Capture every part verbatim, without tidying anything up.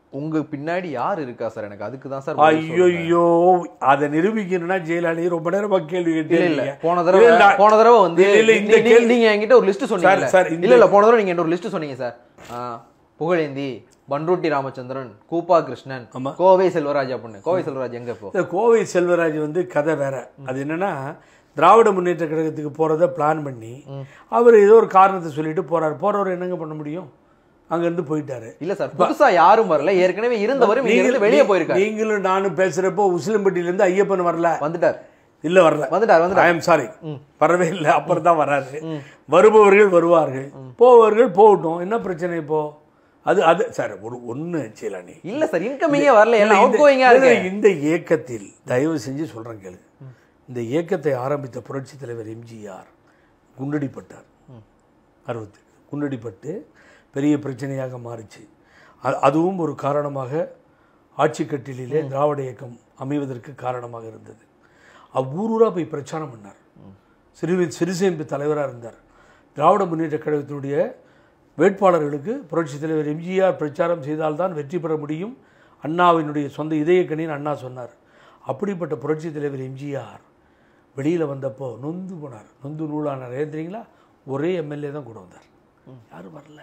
உங்க பின்னாடி யார் இருக்கா சார்? எனக்கு அதுக்கு தான் சார். ஐயோ, அதை நிரூபிக்கணும்னா ஜெயலலிதா ரொம்ப நேரமா கேள்வி கேட்டே இல்ல. போன தடவை போன தடவை வந்து நீங்க என்கிட்ட ஒரு லிஸ்ட் சொன்னீங்க சார். இல்ல இல்ல போன தடவை நீங்க ஒரு லிஸ்ட் சொன்னீங்க சார். புகழேந்தி, பன்ருட்டி ராமச்சந்திரன், கூப்பா கிருஷ்ணன், கோவை செல்வராஜ் அப்படின்னு. கோவை செல்வராஜ் எங்க? இப்போ கோவை செல்வராஜ் வந்து கதை வேற. அது என்னன்னா, திராவிட முன்னேற்ற கழகத்துக்கு போறத பிளான் பண்ணி அவர் ஏதோ ஒரு காரணத்தை சொல்லிட்டு போறாரு. போறவர் என்னங்க பண்ண முடியும்? அங்க இருந்து போயிட்டாரு. இல்ல சார், புதுசா யாரும் வரல, ஏற்கனவே இருந்தவரும் வெளியே போயிருக்காரு. நீங்களும் நானும் பேசுறப்போ உசிலம்பட்டியில இருந்து ஐயப்பன் வரல, வந்துட்டார். இல்ல வரல, வந்துட்டார். வந்து ஐ எம் சாரி, வரவே இல்லை. அப்புறம் தான் வராரு. வருபவர்கள் வருவார்கள், போவர்கள் போகட்டும். என்ன பிரச்சனை இப்போ? அது அது சார் ஒரு ஒண்ணு செய்யலானே. இல்ல சார், இன்கமிங்கே வரல, எல்லாம் அவுட்கோயிங்கா இருக்கு. இந்த இயக்கத்தில் தயவு செஞ்சு சொல்றேன் கேளு. இந்த இயக்கத்தை ஆரம்பித்த புரட்சி தலைவர் எம்ஜிஆர் குண்டடிப்பட்டார். அறுபத்தி குண்டடிப்பட்டு பெரிய பிரச்சனையாக மாறிச்சு. அதுவும் ஒரு காரணமாக ஆட்சி கட்டிலே திராவிட இயக்கம் அமைவதற்கு காரணமாக இருந்தது. அவ்வூரூராக போய் பிரச்சாரம் பண்ணார். சிறு சிறுசேமிப்பு தலைவராக இருந்தார். திராவிட முன்னேற்ற கழகத்தினுடைய வேட்பாளர்களுக்கு புரட்சி தலைவர் எம்ஜிஆர் பிரச்சாரம் செய்தால்தான் வெற்றி பெற முடியும், அண்ணாவினுடைய சொந்த இதயக்கணின்னு அண்ணா சொன்னார். அப்படிப்பட்ட புரட்சி தலைவர் எம்ஜிஆர் வெளியில் வந்தப்போ நொந்து போனார், நொந்து நூலானார். ஏற்றுறீங்களா? ஒரே எம்எல்ஏ தான் கூட வந்தார், யாரும் வரல.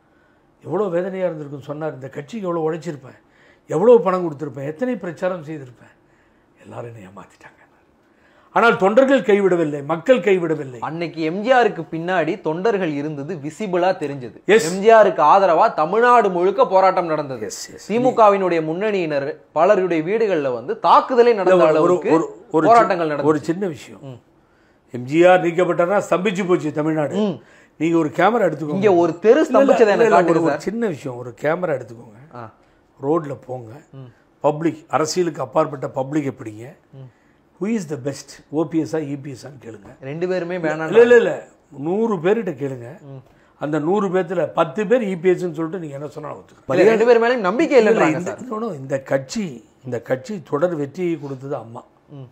எவ்வளோ வேதனையாக இருந்திருக்குன்னு சொன்னார். இந்த கட்சிக்கு எவ்வளோ உழைச்சிருப்பேன், எவ்வளோ பணம் கொடுத்துருப்பேன், எத்தனை பிரச்சாரம் செய்திருப்பேன். எல்லாரும் என்னை ஏமாற்றிட்டாங்க. ஆனால் தொண்டர்கள் கைவிடவில்லை, மக்கள் கைவிடவில்லை. அன்னைக்கு எம்ஜிஆருக்கு பின்னாடி தொண்டர்கள் இருந்தது விசிபிளா தெரிஞ்சது. எம்ஜிஆருக்கு ஆதரவா தமிழ்நாடு முழுக்க போராட்டம் நடந்தது. திமுகவினுடைய முன்னணியினர் பலருடைய வீடுகள்ல வந்து தாக்குதலே நடந்த அளவுக்கு போராட்டங்கள் நடந்தது. ஒரு சின்ன விஷயம், எம்ஜிஆர் நீக்கப்பட்டாரா ஸ்தம்பிச்சு போச்சு தமிழ்நாடு. நீங்க ஒரு கேமரா எடுத்துக்கோங்க, இங்க ஒரு தெரு ஸ்தம்பிச்சதை எனக்கு காட்டுங்க சார். சின்ன விஷயம், ஒரு கேமரா எடுத்துக்கோங்க, ரோட்ல போங்க, பப்ளிக், அரசியலுக்கு அப்பாற்பட்ட பப்ளிக் எப்படிங்க, who is the best, ஓபிஎஸ்ஆ இபிஎஸ்ஆன்னு கேளுங்க. ரெண்டு பேருமே வேணாம். இல்லை இல்லை இல்லை நூறு பேர்கிட்ட கேளுங்க. அந்த நூறு பேர்த்துல பத்து பேர் இபிஎஸ்ன்னு சொல்லிட்டு நீங்க என்ன சொன்னாலும் ரெண்டு பேர் மேலே நம்பிக்கை இல்லை. இந்த கட்சி இந்த கட்சி தொடர் வெற்றியை கொடுத்தது அம்மா.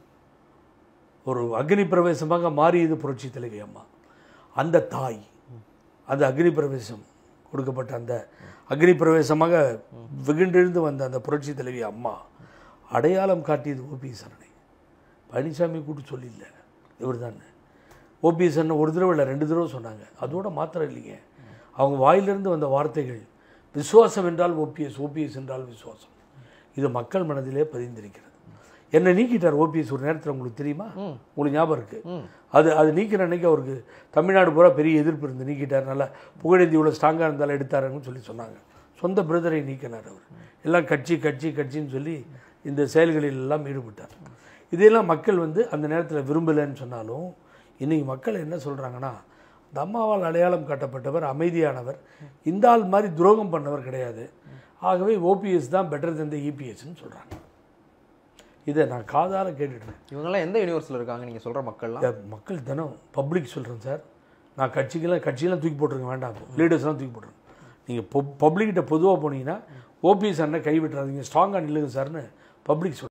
ஒரு அக்னி பிரவேசமாக மாறியது புரட்சி தலைவி அம்மா. அந்த தாய், அந்த அக்னி பிரவேசம் கொடுக்கப்பட்ட அந்த அக்னி பிரவேசமாக வெகுண்டெழுந்து வந்த அந்த புரட்சி தலைவி அம்மா அடையாளம் காட்டியது ஓபிஎஸ் அண்ணனை. பழனிசாமி கூட்டு சொல்லியில்லை, இவர் தான். ஓபிஎஸ் அண்ணன் ஒரு தடவை இல்லை ரெண்டு தடவை சொன்னாங்க. அதோட மாத்திரம் இல்லைங்க, அவங்க வாயிலிருந்து வந்த வார்த்தைகள் விசுவாசம் என்றால் ஓபிஎஸ், ஓபிஎஸ் என்றால் விசுவாசம். இது மக்கள் மனதிலே பதிந்திருக்கிறது. என்னை நீக்கிட்டார் ஓபிஎஸ் ஒரு நேரத்தில், உங்களுக்கு தெரியுமா? உங்களுக்கு ஞாபகம் இருக்குது? அது அது நீக்கிற அன்னைக்கு அவருக்கு தமிழ்நாடு பூரா பெரிய எதிர்ப்பு இருந்து நீக்கிட்டார். நல்லா புகழேந்தி இவ்வளோ ஸ்ட்ராங்காக இருந்தாலும் எடுத்தாருன்னு சொல்லி சொன்னாங்க. சொந்த பிரதரை நீக்கினார் அவர். எல்லாம் கட்சி கட்சி கட்சின்னு சொல்லி இந்த செயல்களில் எல்லாம் ஈடுபட்டார். இதையெல்லாம் மக்கள் வந்து அந்த நேரத்தில் விரும்பலைன்னு சொன்னாலும் இன்றைக்கி மக்கள் என்ன சொல்கிறாங்கன்னா, இந்த அம்மாவால் அடையாளம் காட்டப்பட்டவர் அமைதியானவர், இந்த ஆள் மாதிரி துரோகம் பண்ணவர் கிடையாது, ஆகவே ஓபிஎஸ் தான் பெட்டர் தென் த இபிஎஸ்ன்னு சொல்கிறாங்க. இதை நான் காதால் கேட்டுட்டேன். இவங்கெல்லாம் எந்த யூனிவர்ஸில் இருக்காங்க நீங்கள் சொல்கிற மக்கள்லாம்? மக்கள் தினம் பப்ளிக் சொல்கிறேன் சார். நான் கட்சிக்கெல்லாம் கட்சியெல்லாம் தூக்கி போட்டுருங்க, வேண்டாம், லீடர்ஸ்லாம் தூக்கி போட்டுருங்க. நீங்கள் பொ பப்ளிக்கிட்ட பொதுவாக போனீங்கன்னா ஓபிஎஸ் அண்ணன் கைவிட்டுறாதீங்க, ஸ்ட்ராங்காக நில்லுங்க சார்னு பப்ளிக் சொல்